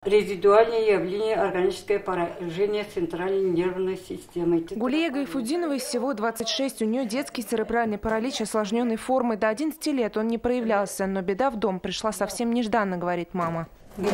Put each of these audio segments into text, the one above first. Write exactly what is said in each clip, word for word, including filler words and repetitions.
Резидуальное явление органическое поражение центральной нервной системы. Гулие Гайфудиновой всего двадцать шесть. У нее детский церебральный паралич осложненной формы. До одиннадцати лет он не проявлялся, но беда в дом пришла совсем нежданно, говорит мама.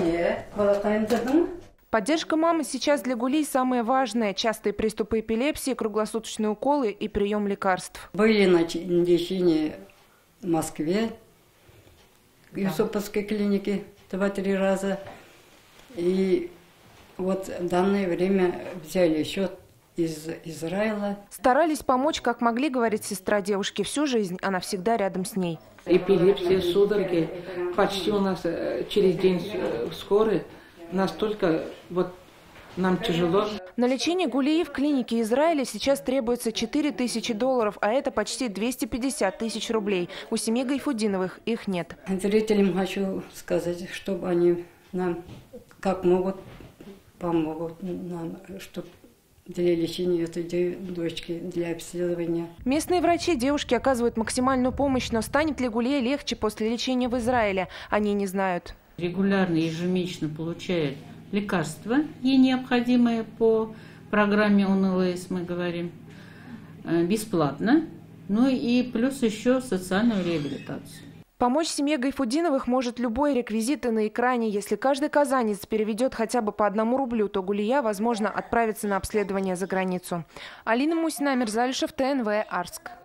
Поддержка мамы сейчас для Гулии самое важное. Частые приступы эпилепсии, круглосуточные уколы и прием лекарств. Были на лечении в Москве, в Юсуповской клинике два-три раза. И вот в данное время взяли счет из Израиля. Старались помочь, как могли, говорит сестра девушки. Всю жизнь она всегда рядом с ней. Эпилепсия, судороги почти у нас через день скорой. Настолько вот нам тяжело. На лечение Гулии в клинике Израиля сейчас требуется четыре тысячи долларов, а это почти двести пятьдесят тысяч рублей. У семьи Гайфудиновых их нет. Зрителям хочу сказать, чтобы они нам как могут помогут нам, чтобы для лечения этой дочки, для обследования. Местные врачи девушке оказывают максимальную помощь, но станет ли Гулие легче после лечения в Израиле, они не знают. Регулярно, ежемесячно получает лекарства, ей необходимые по программе ОН Л С, мы говорим, бесплатно, ну и плюс еще социальную реабилитацию. Помочь семье Гайфудиновых может любой. Реквизиты на экране. Если каждый казанец переведет хотя бы по одному рублю, то Гулия, возможно, отправится на обследование за границу. Алина Мусина, Мирзалишев, Т Н В, Арск.